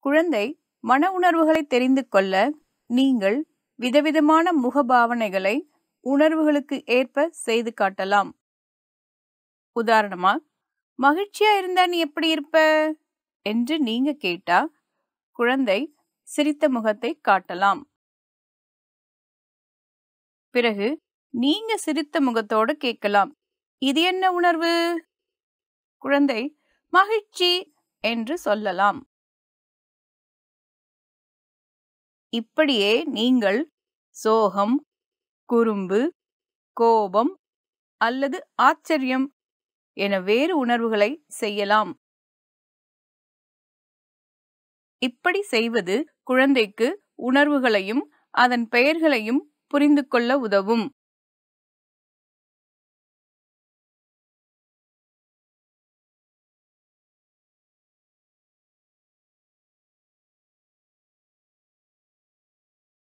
குழந்தை மன உணர்வுகளை தெரிந்து கொள்ள நீங்கள் விதவிதமான முகபாவனைகளை உணர்வுகளுக்கு ஏற்ப செய்து காட்டலாம். உதாரணமா, மகிழ்ச்சியா இருந்தா நீ எப்படி இருப்ப என்று நீங்க கேட்டா குழந்தை சிரித்த முகத்தை காட்டலாம். பிறகு நீங்க சிரித்த முகத்தோடு கேட்கலாம், இது என்ன உணர்வு? குழந்தை மகிழ்ச்சி என்று சொல்லலாம். இப்படியே நீங்கள் சோகம், குறும்பு, கோபம் அல்லது ஆச்சரியம் என வேறு உணர்வுகளை செய்யலாம். இப்படி செய்வது குழந்தைக்கு உணர்வுகளையும் அதன் பெயர்களையும் புரிந்து கொள்ள உதவும்.